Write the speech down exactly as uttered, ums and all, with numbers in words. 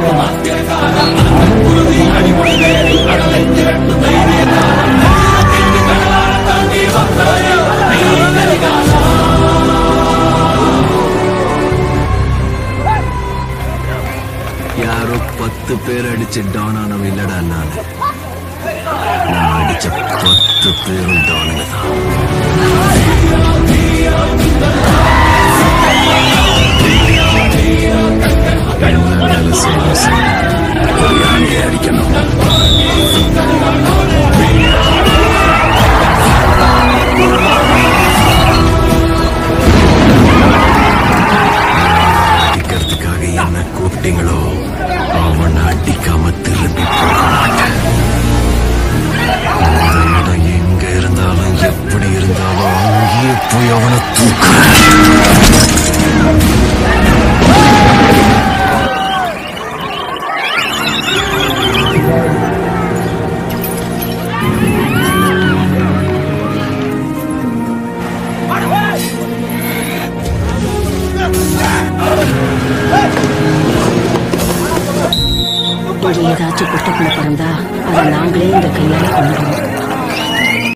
யாரோ பத்து பேர் அடிச்ச டானானவ இல்லடா நானு. நான் அடிச்ச பத்து பேரும் டானுங்க தான். என்ன வேலை செய்யணும் அடிக்கணும். அடிக்கிறதுக்காக என்ன கூப்பிட்டீங்களோ அவனை அடிக்காம திரும்பி போக மாட்டேன். அந்த இடம் எங்க இருந்தாலும் எப்படி இருந்தாலும் அங்கேயே போய் அவனை தூக்குறேன். இங்க ஏதாச்சும் குட்டக்குள்ள பிறந்தா அதை நாங்களே இந்த கையால கொண்டுடுவோம்.